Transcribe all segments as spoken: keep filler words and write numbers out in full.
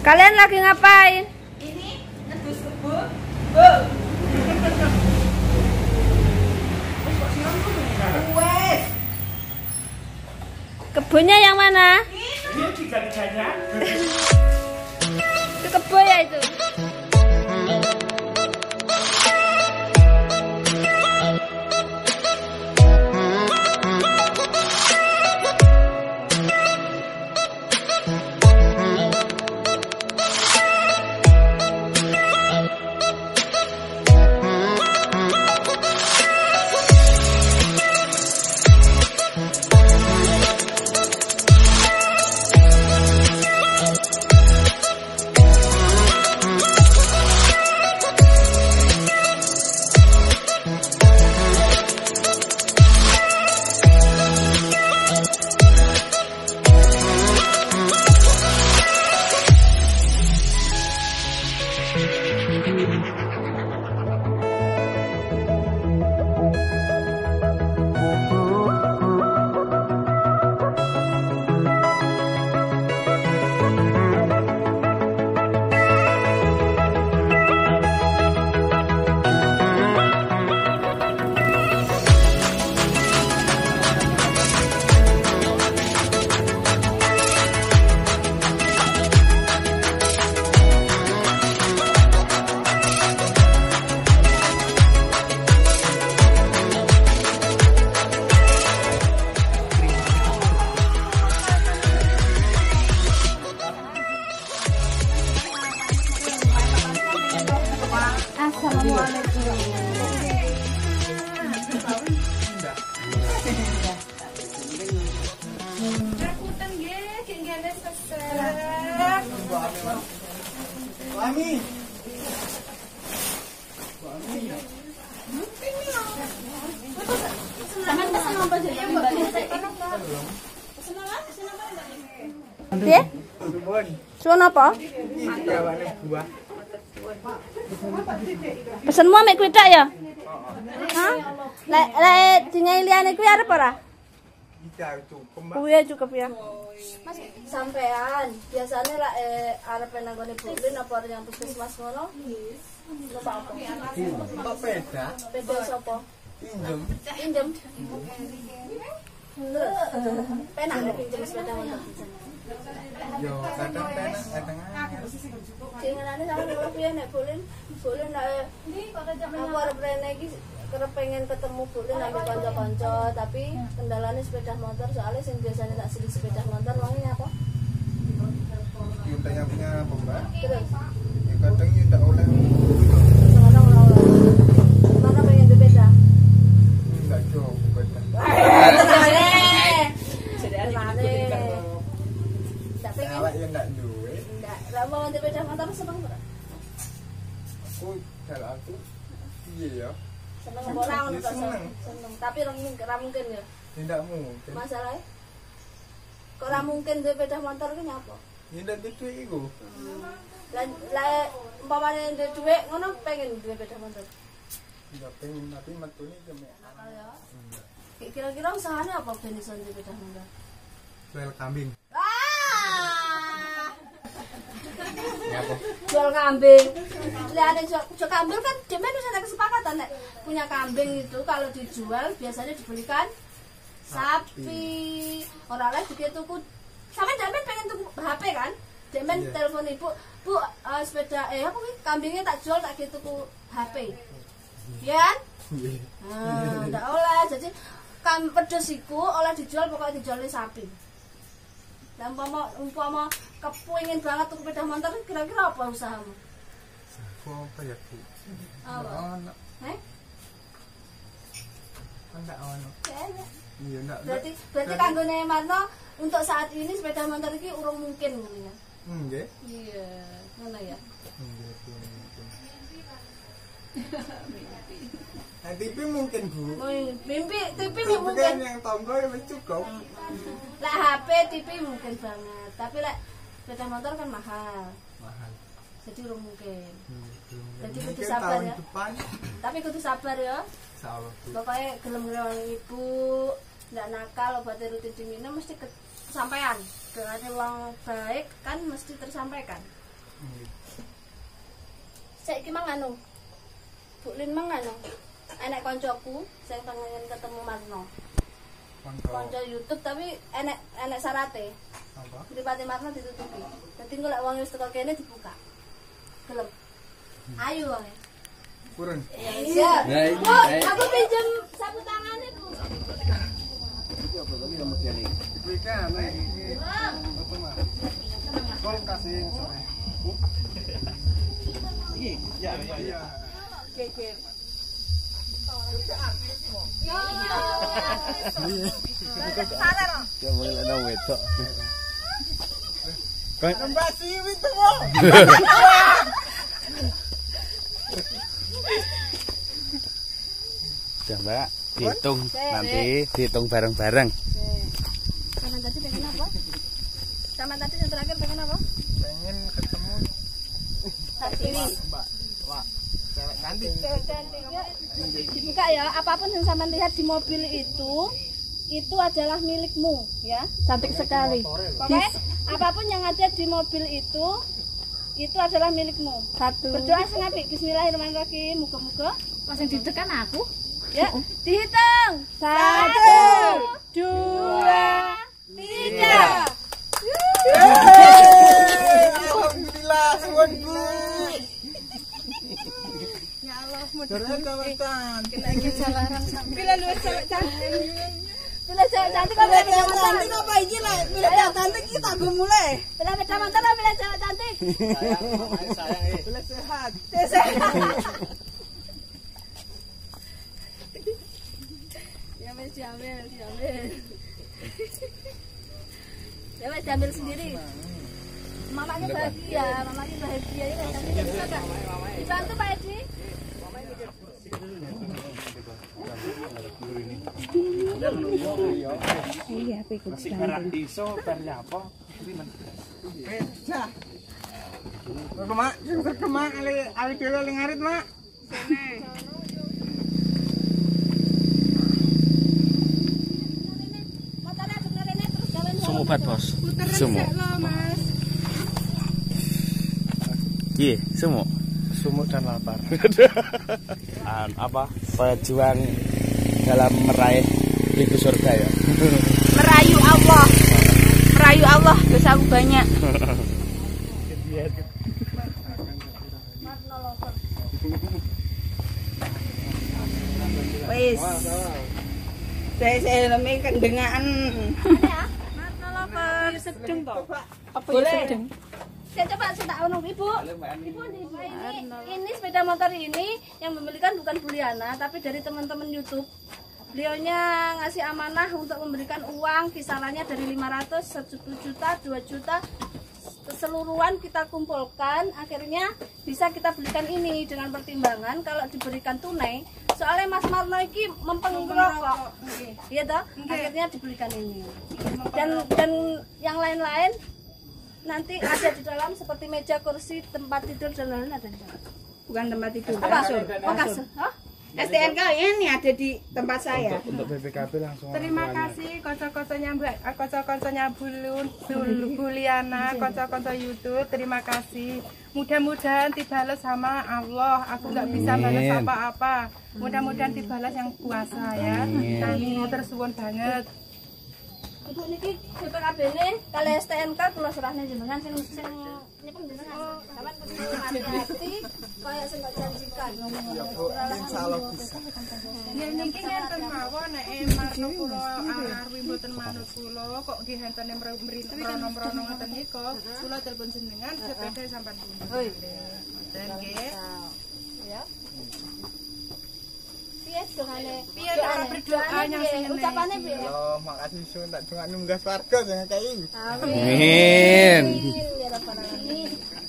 Kalian lagi ngapain? Ini ngedus kebun. Bu. Wes. Kebunnya yang mana? Ini tiga-tiganya. Itu kebun ya itu. Mami. Piye? Suwun apa? Buah. Pesenmu mek kuwi tok ya? Hah? Lek lek dinyai liyane kuwi arep ora? Tidak cukup. Kuwi cukup ya. Mas, sampean biasanya lah eh arep nang gone Buklin apa yang puskesmas ngono? Numpak apa? Numpak peda. Peda sapa? Pinjem. Pinjem. Penak nek pinjem sepeda motor. Yo, kadang penak, kadang angel. Jenengane sampe kok piye nek Buklin? Buklin nek aku arep rene iki kerep pengen ketemu Buklin ambek kanca-kanca, tapi kendalane sepeda motor soalnya sing biasanya tak silik sepeda motor wonge apa? Kita yang punya apa, Mbak? Terus Ya kadang ya ndak oleh. sekarang ora oleh. Mana pengen sepeda? Enggak cukup peda. Tenane. Tenane. Tak pengen. Awak ya ndak duwe. Enggak, lah mau sepeda motor seneng ora? Aku kalau aku iya ya. Seneng apa ora ngono Ya, kok seneng. seneng. Tapi ora mungkin ora mungkin ya. Tidak mungkin. Masalahnya kok ora mungkin duwe sepeda motor ki nyapa? Ya ndak duwe iku. Lah lah umpamane duwe dhuwit ngono pengen duwe sepeda motor. Enggak pengen tapi metune cuma Ya. Kira-kira usahane apa ben iso duwe sepeda motor? jual kambing. Ah! Ya apa? Jual kambing. Lah ada jual, jual kambing kan demen wis ada kesepakatan nek punya kambing itu kalau dijual biasanya dibelikan sapi. Ora oleh dikit tuku. Sampe demen pengen tuku H P kan? Demen Iya. telepon ibu, "Bu, uh, sepeda eh apa kuwi kambingnya tak jual tak gitu tuku H P." Ya kan? Iya. Nah, ndak oleh. Jadi kam pedes iku oleh dijual pokoknya dijualnya sapi. Lah umpama umpama kepengin banget tuku sepeda motor kira-kira apa usahamu? Apa ya, Bu? Apa? Ono. Heh? Enggak ono. Kayaknya. Iya enggak. Berarti berarti kanggone Marno untuk saat ini sepeda motor iki urung mungkin ngono ya. Nggih. Iya, ngono ya. Nggih, Bu. Nah, T V mungkin, Bu. Oh, mimpi T V Tapi mungkin. kan yang tonggo ya wis cukup. Lah H P, T V mungkin banget. Tapi lek sepeda motor kan mahal. Mahal. Jadi urung mungkin. Hmm, belum. Jadi kudu Mungkin sabar tahun ya. depan. Tapi kudu sabar ya. Insyaallah, Bu. Pokoknya gelem ngerewangi ibu, ndak nakal, obatnya rutin diminum mesti kesampaian. Dengan uang baik kan mesti tersampaikan. Saiki mang anu. Bu Lin mang anu. Enek koncoku sing pengen ketemu Marno. Konco YouTube tapi enek enek syarate. Apa? Mripate Marno ditutupi. Dadi engko lek wong wis teko kene dibuka. Gelem. Ayo wae. Purun. Iya. Oh, aku pinjam sapu tangane, Bu. Iki apa tadi kamu tiani? Mereka iki. Apa mah? Kol kasih sore. Iki, ya, ya. Oke, ya boleh ada wedok. Kan mbasi itu mo. Coba dihitung nanti dihitung bareng-bareng. Sama tadi pengen apa? Sama tadi yang terakhir pengen apa? Pengen ketemu ini. Mbak. Wah. Cewek cantik. Dibuka ya, apapun yang sampean lihat di mobil itu itu adalah milikmu ya. Cantik sekali. Pokoknya apapun yang ada di mobil itu itu adalah milikmu. Satu. Berdoa sing apik. Bismillahirrahmanirrahim. Muga-muga langsung ditekan aku. Ya, dihitung. Satu, dua, tiga. Alhamdulillah, suwenku. Ya Allah, Mudah-mudahan kawasan. kena iki jalaran sampe. Bila luwes cewek cantik. Bila cewek cantik kok Bila cewek cantik apa iki lah? Bila cewek cantik kita go mulai. Bila beda motor lah, bila cewek cantik. Sayang, sayang eh. Bila sehat. Sehat. Ya wes diambil, diambil. Ya wes diambil sendiri. Mamanya bahagia, mamanya bahagia ya kan. Dibantu Pak Edi. Iya, aku ikut. Masih karak iso pernya apa? Pecah. Kok mak, sing kemak ali ali dhewe ali ngarit, Mak. Motornya sebenarnya terus jalan. Sumubat, Bos. Sumu. Mas. Iya, sumu. Sumuk dan lapar. An, apa? Pejuang dalam meraih pintu surga ya. Merayu Allah. Merayu Allah, dosaku banyak. Wis. Saya saya lemi kendengaan. Marno lover sedeng toh. Apa ya sedeng? Saya coba saya tak anu Ibu. Ibu ini, ini sepeda motor ini yang membelikan bukan Buliana tapi dari teman-teman YouTube. Beliaunya ngasih amanah untuk memberikan uang kisarannya dari lima ratus, satu juta, dua juta. Keseluruhan kita kumpulkan akhirnya bisa kita belikan ini dengan pertimbangan kalau diberikan tunai. Soalnya Mas Marno ini mempeng rokok. Iya toh? Akhirnya dibelikan ini. Dan dan yang lain-lain nanti ada di dalam seperti meja, kursi, tempat tidur dan lain-lain ada di dalam. Bukan tempat tidur. Apa? Oh, kasur. Hah? S T N K ini ada di tempat saya. Untuk B P K B langsung. Terima kasih konco-konconya Mbak, konco-konconya Bulun, Bul- Buliana, konco-konco YouTube. Terima kasih. Mudah-mudahan dibalas sama Allah. Aku nggak bisa balas apa-apa. Mudah-mudahan dibalas yang kuasa ya. Amin. Tersuwun banget. Ibu niki B P K B-ne kali S T N K kula serahne jenengan sing sing nyepeng jenengan. Sampeyan kudu hati-hati kaya sing gak janjikan. Ya Bu, insyaallah bisa. Ya niki ngenten mawon nek Marno kula arwi mboten manut kula kok nggih enten mrono-mrono ngoten nika. Kula telepon jenengan sepeda sampean punten. Hoi. Ngoten nggih. Ya. Piye dongane? Piye cara berdoanya sing ucapane piye? Allah, makasih sun tak dongak munggah swarga jangan kei. Amin. Ya rabbal alamin.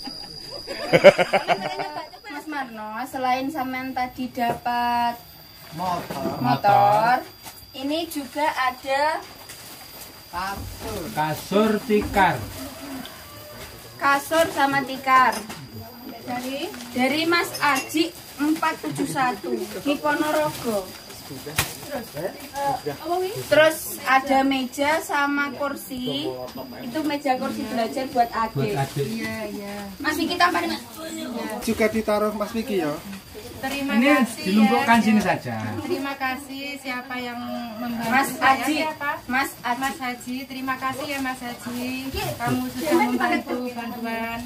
Mas Marno, selain sampean tadi dapat Motor. motor, ini juga ada Kasur. Kasur tikar. kasur sama tikar dari dari Mas Aji empat tujuh satu di Ponorogo. Terus ada meja sama kursi. Itu meja kursi belajar buat adik. Iya, iya. Mas Vicky tamparin. Juga ditaruh Mas Vicky ya. Terima Ini kasih dilumpuhkan ya. sini saja. Terima kasih siapa yang membantu Mas saya, Haji. siapa? Mas Haji. Mas Haji, terima kasih ya Mas Haji. Kamu sudah membantu bantuan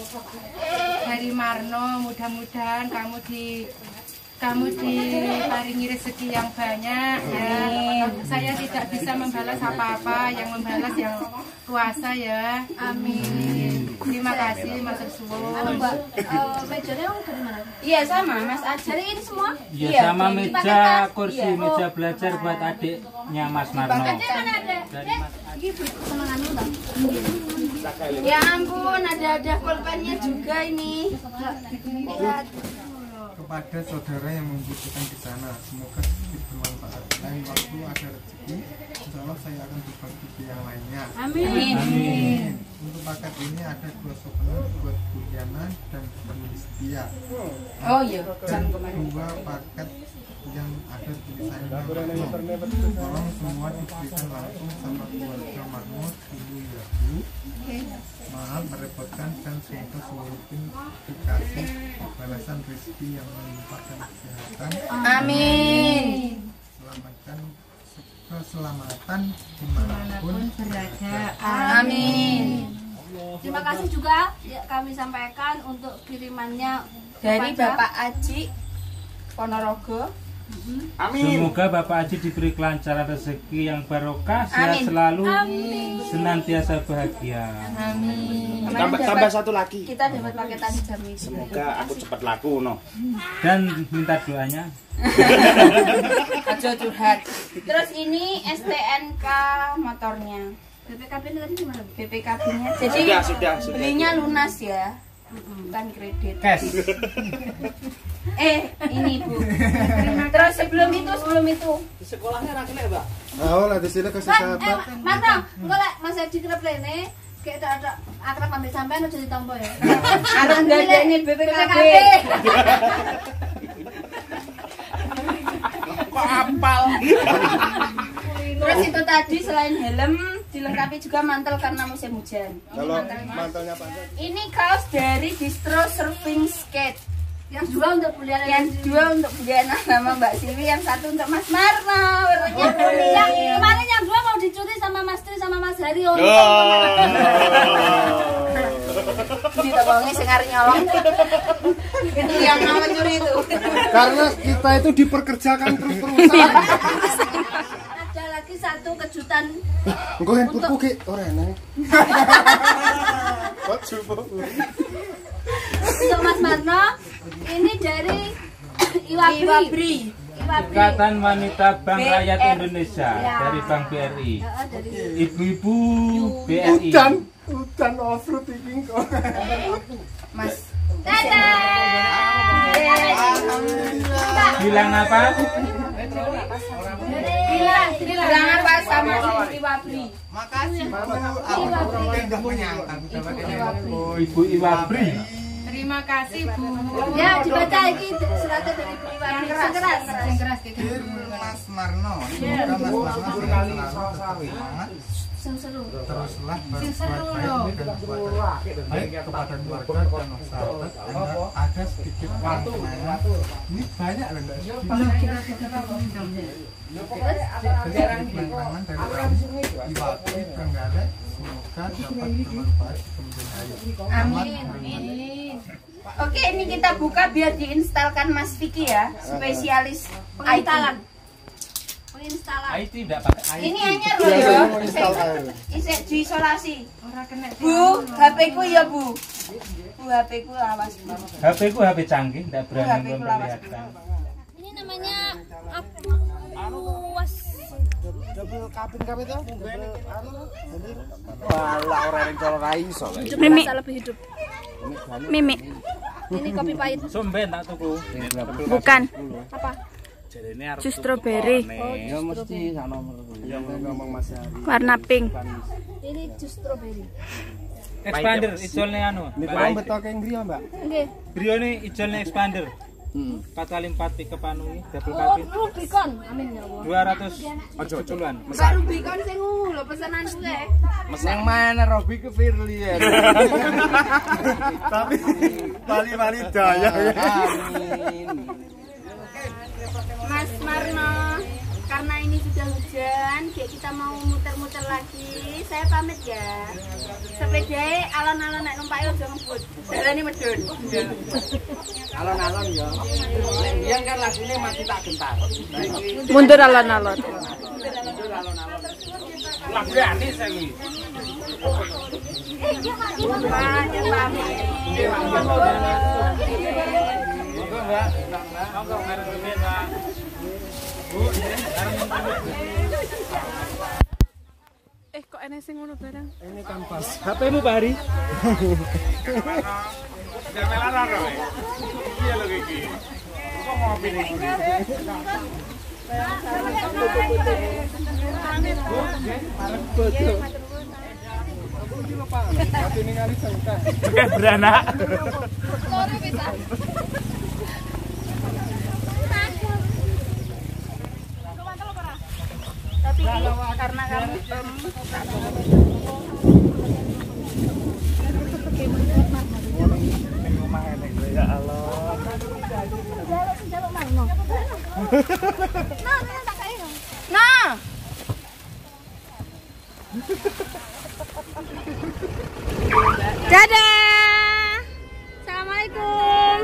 dari Marno. Mudah-mudahan kamu di kamu diparingi rezeki yang banyak ya. Saya tidak bisa membalas apa-apa, yang membalas yang kuasa ya. Amin. Terima kasih Mas Suwon. Mbak, eh, mejanya yang dari mana? Iya sama Mas Haji. Dari ini semua? Iya, sama meja kursi, meja belajar buat adiknya Mas Marno. Mana ada? Ini senenganmu tak? Ya ampun, ada ada pulpennya juga ini. Lihat. Kepada saudara yang membutuhkan di sana, semoga sedikit bermanfaat. Lain waktu ada rezeki, insya Allah saya akan berbagi ke yang lainnya. Amin. Amin. Untuk paket ini ada dua souvenir buat Buliana dan penulis setia. Oh iya, jam kemarin. Dua paket yang ada tulisannya Marno. Tolong semua diberikan langsung sama keluarga Marno dulu ya Bu. Maaf merepotkan dan semoga seluruh tim dikasih balasan rezeki yang melimpah dan kesehatan. Amin. Selamatkan keselamatan dimanapun berada. Amin. Terima kasih juga ya, kami sampaikan untuk kirimannya Dari kepada- Bapak Aji Ponorogo. Semoga Bapak Haji diberi kelancaran rezeki yang barokah, sehat Amin. selalu, senantiasa bahagia. Amin. Tambah, tambah satu lagi. Kita dapat paketan jam ini. Semoga aku cepat laku no. Dan minta doanya. Aja curhat. Terus ini S T N K motornya. B P K B ini tadi gimana? B P K B-nya. Jadi Sudah, sudah, sudah. belinya lunas ya. Bukan kredit. Cash. Eh, ini Bu. Terus sebelum itu, sebelum itu. Oh, lah di sini kasih Mas, sahabat. eh, Marno, enggak lah, Mas Edi kerap rene, kayak ada ada akrab ambil sampean udah ditompo ya. Ada enggak ada ini B P K B. Kok apal? Terus itu tadi selain helm dilengkapi juga mantel karena musim hujan. Ini Kalau mantelnya. mantelnya panjang. Ini kaos dari Distro Surfing Skate. Yang dua untuk bulian Yang dua untuk Buliana sama Mbak Siwi, yang satu untuk Mas Marno. Warnanya kuning. yang kemarin yang dua mau dicuri sama Mas Tri sama Mas Hari. Oh, Ditolongi sengar nyolong. Itu yang mau mencuri itu. Karena kita itu diperkerjakan terus-terusan. ada lagi satu kejutan Engko handphone ki ora enak. Kok coba. untuk Mas Marno. Ini dari Iwabri. Iwabri. Iwabri. Ikatan Wanita Bank B R. Rakyat Indonesia Ya. dari Bank B R I. Ya, dari Ibu-ibu B R I. Udan, udan off-road iki kok. Mas. Bilang apa? Bilang, bilang apa sama Iwabri? Makasih Bu, aku enggak menyangka dapat ini. Oh, Ibu Iwabri. Terima kasih Bu. ya dibaca ini suratnya dari Ibu Iwabri. Yang keras. Yang keras gitu. Dear Mas Marno, semoga Mas Marno selalu semangat. Seru. Teruslah berbuat baik dan berbuat baik kepada keluarga dan sahabat. Hingga ada sedikit uang kenangan. Ini banyak loh Mbak. Sedikit kenangan dari kami Iwabri Trenggalek. Semoga dapat bermanfaat kemudian hari. Amin. Amin. Oke, ini kita buka biar diinstalkan Mas Vicky ya, spesialis I T. Penginstalan. Penginstalan. I T tidak pakai I T. Ini hanya loh ya. Isek diisolasi. Bu, H P ku ya Bu. Bu, H P ku awas. H P ku H P canggih, tidak Bu, H berani P ku lawas. memperlihatkan. Ini namanya Aquas. Double kapin kami tuh. Malah orang yang color iso. Hidup Mimi. Lebih hidup. Mimi. Ini kopi pahit. Somben tak tuku. Bukan. Apa? Jarene arep Jus strawberry. Ya mesti sak nomor. Yang ngomong Mas Hari. Warna pink. Ini jus strawberry. Expander ijolne anu. Ini kalau betok yang griya Mbak. Nggih. Brione ijolne expander. empat kali empat pick up anu iki, double cabin. Rubicon, amin ya Allah. dua ratus ojo ojoan. Mbak Rubicon sing lho pesanan gue. Yang mana Robi ke Firly ya? Tapi wali-wali daya ya. Amin. Mas Marno, karena ini sudah hujan, kayak kita mau muter-muter lagi. Saya pamit ya. Sepedanya alon-alon naik numpak aja ngebut. Dalane medun. Alon-alon ya. Yang kan lagunya mati tak gentar. Mundur alon-alon. Lagu Anis iki. Pak, ya pamit. Monggo, Mbak. Monggo ngarep Mbak. Bu, Eh kok enek sing ngono barang? Ini kanvas. H P-mu Pak Hari? Jangan melarang kok. Iya lho iki. Kok ngopi niku. Tapi ini kali sengkak. Oke, beranak. Tapi karena kamu Ya Allah. Nah. Dadah. Assalamualaikum.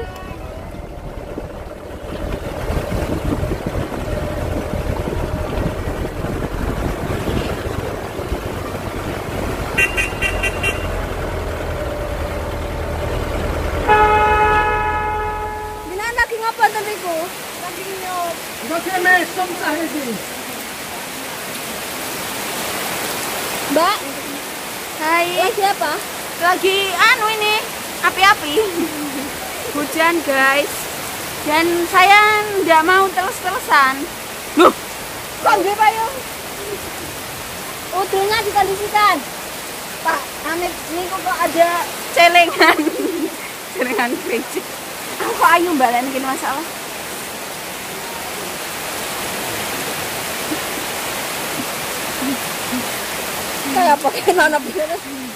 Dina lagi ngapa tadiku? Lagi nyop. Mbak, Hai. lagi apa? Lagi anu ini api-api. Hujan guys. Dan saya nggak mau terus-terusan. Loh, Kok nggih payung? Udunya dikondisikan. Pak, Amit niku kok ada celengan. Celengan kecil. Aku kok ayu mbalen gini masalah. kayak pakai nanap gitu.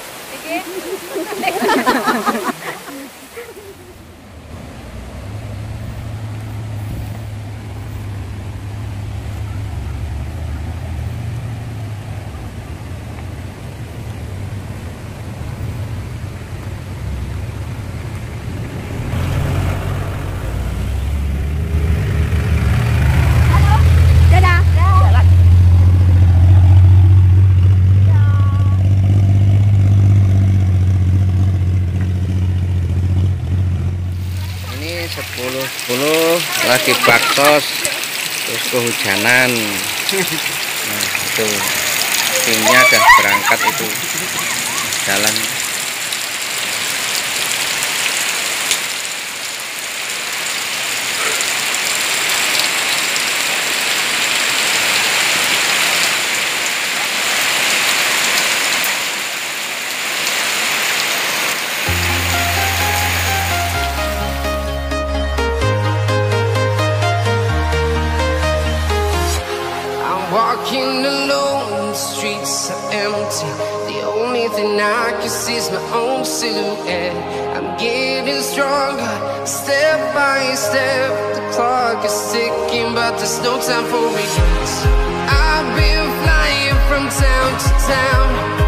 sepuluh sepuluh lagi baksos terus kehujanan. Nah itu timnya udah berangkat itu jalan. Walking alone, the streets are empty. The only thing I can see is my own silhouette. I'm getting stronger, step by step. The clock is ticking, but there's no time for regrets. I've been flying from town to town.